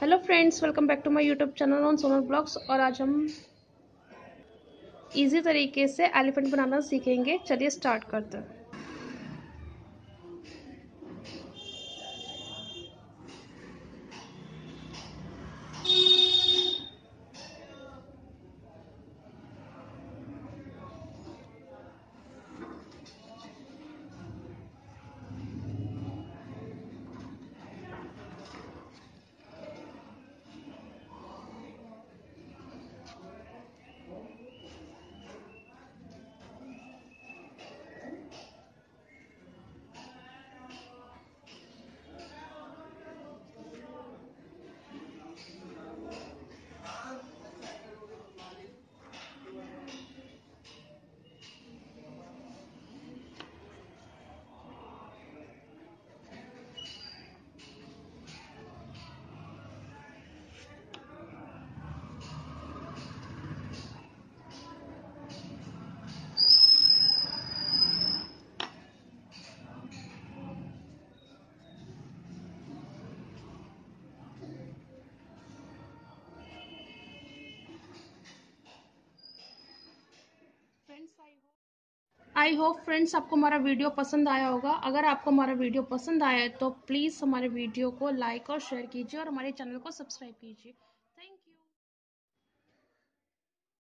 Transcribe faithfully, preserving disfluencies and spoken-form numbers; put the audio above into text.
Hello friends, welcome back to my YouTube channel on Sonal blogs. और आज हम easy तरीके से एलिफेंट बनाना सीखेंगे। चलिए स्टार्ट करते हैं। आई होप फ्रेंड्स आपको हमारा वीडियो पसंद आया होगा। अगर आपको हमारा वीडियो पसंद आया है तो प्लीज़ हमारे वीडियो को लाइक और शेयर कीजिए और हमारे चैनल को सब्सक्राइब कीजिए।